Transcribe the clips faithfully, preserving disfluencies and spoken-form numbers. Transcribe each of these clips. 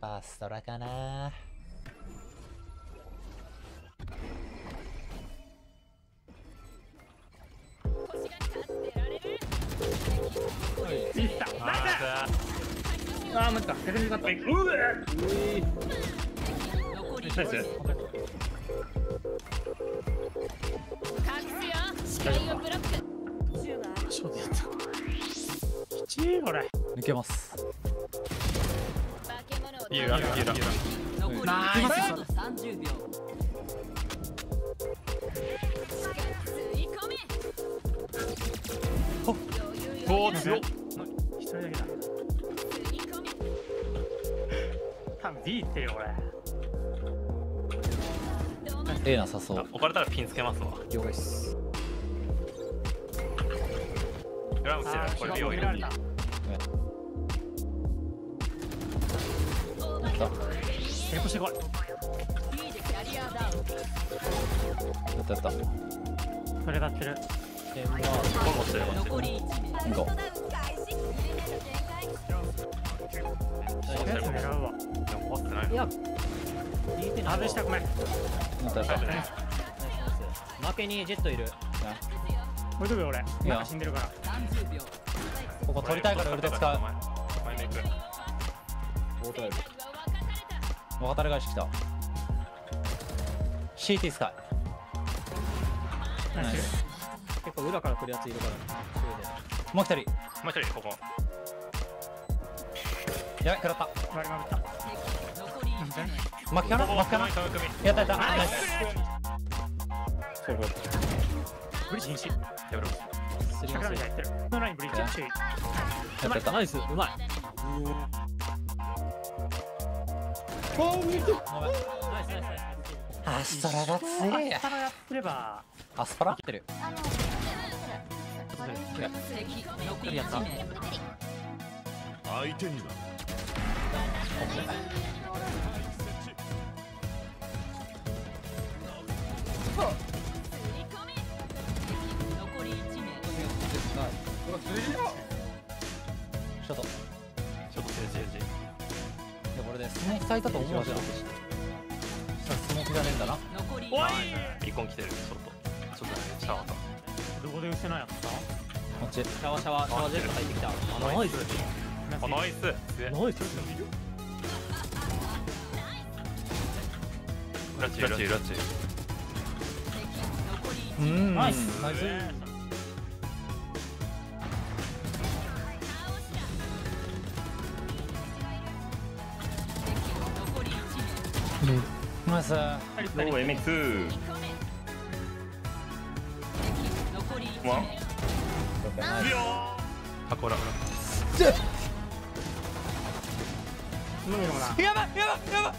ぱストラかな。 いった。ナイス。ああ、待った。逆によかった。うわ。ナイス。勝負やった。きちいこれ。 抜けます。 ユーラユーラ。 ナイス。 おお強っ。 一人だけだ。多分 D ってよこれ。 A なさそう。 置かれたらピンつけますわ。 了解っす。 グラムしてる。これ B を入れる。 成功してこい。 やったやった。 それだってる。 え、まあ、 ボコしてる。 残りいち名。 やつ狙うわ。 でも壊ってない。 いや、 外したごめん。 やったやった。 負けにジェットいる。 置いとくよ俺。なんか死んでるから。 ここ取りたいからウルト使う。 前に行く。 オートエル。渡り返してきた。シーティー スカイ。 ナイス。 結構裏から来るやついるから。 もう一人。 もう一人ここ。 やべ、食らった。 割りまくった。 巻きかな巻きかなやったやった。ナイス。 ブリッジ禁止。 やめろ。 すりません。 桜みたいにやってる。このラインブリッジ注意。 やったやった。 ナイス、うまい。 ごめん。 ナイスナイスナイス。 アストラが強い。 アスパラやってれば。 アスパラってる。 残りやった。 相手にはちょっと。 ちょっと政治政治。 いや、これでスモーク咲いたと思うじゃん。したらスモークじゃねえんだな。 おい。 ビーコン来てる。ちょっと。ちょっとシャワーと。 どこで失なやった？ こっち。 シャワーシャワーシャワージェット入ってきた。 ナイス。あ、ナイス。 ナイス。 ラッチラッチラッチ。 うん。 ナイス。 ナイス。ナイス。 おお、エムエックス。ワン。タコラ。 飲むのもな。 やばいやばいやばい。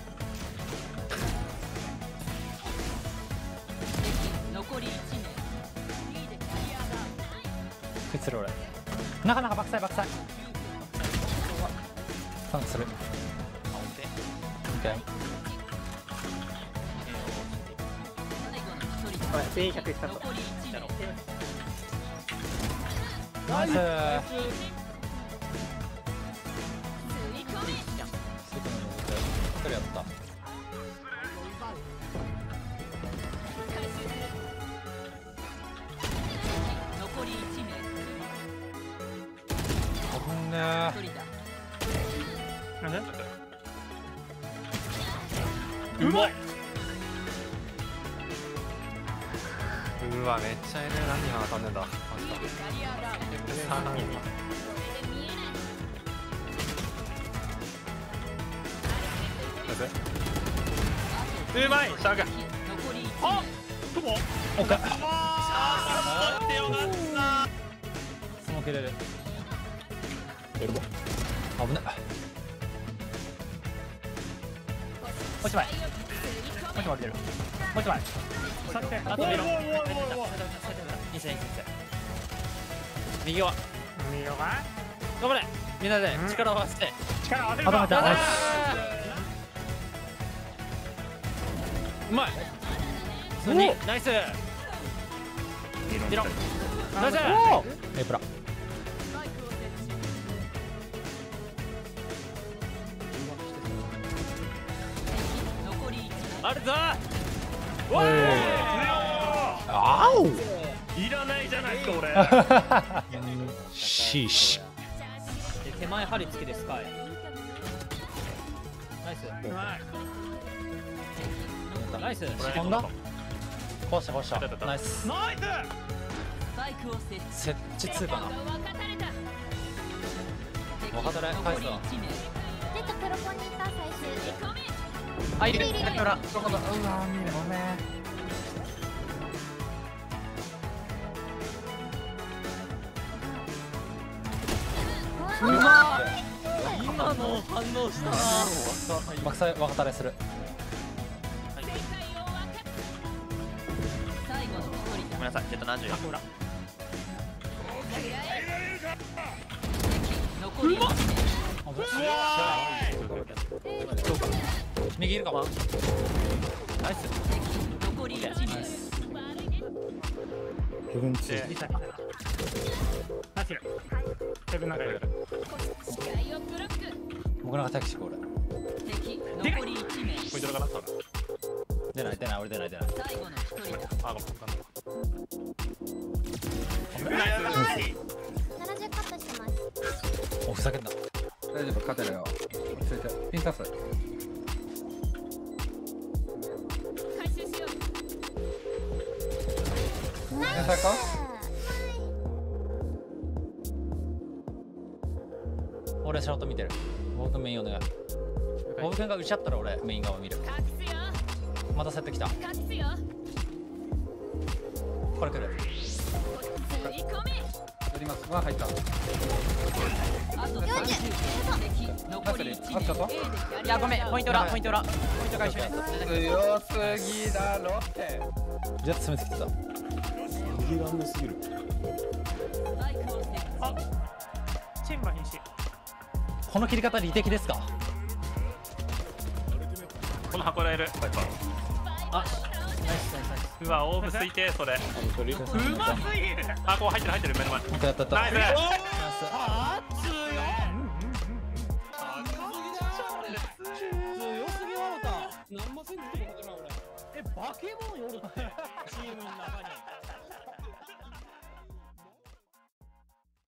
くっつる俺。なかなか爆災爆災。ターンする。オッケー。 これ全員ひゃくいったと。 ナイス。セクの一人やった。危ねえ。 なんで？ うまい。うわ、めっちゃエネ何が当たんねんだ。マジだ。うまい。シャーガ。 あ、どこ？ オッケー。 あー、よかった。 スモーク入れる。エルボー。危ね。もう一枚。もう一枚出る。もう一枚。 あとメロン。いい線いい線。右側。 右側。 頑張れ。みんなで力を合わせて。 力を当てるあ、止めた。ナイス。 うまい。普通にナイス。ミロン。ナイス。 エプラ。 あるぞ。 おおいあおいらないじゃないですか俺。 シーシで手前針付けでスカイ。ナイスナイス。 飛んだ壊した壊したナイスナイス。 設置通かな若手で返すわ出たプロポニータ最終あいるいるいるいるだからどこだうわ見るごめんうわ今の反応したな。 爆災若手でするごめんなさい、ジェットななじゅうよん。 右いるかもナイスリサナチュラセブンナガいる。 僕なんかタキシコールポイントだから多分。 出ない出ない俺出ない出ないあ、ごめん。 ななじゅうカットしてますおふざけんな大丈夫、勝てるよ。落ち着いて。ピンタス。天才か？ 俺シャート見てる僕メインお願い僕君が打ち合ったら俺メイン側見るまたセット来たこれ来るやります。わ、入った。 よんじゅうナスリ、あ、ちょっと。 いやごめん、ポイント裏ポイント裏ポイントが一緒に。 強すぎだろって。 ジャッと攻めてきてたチェンバ瀕死。 この切り方利的ですかこの箱らいる。 あ、ナイスナイスナイス。 うわ、オーブついて、それ。 うますぎる。 あ、こう入ってる入ってる、目の前。 本当やったやったナイス。 ナイス強すぎわろた。何もせんでいいことじゃん俺。え、バケモンおるってチームの中に。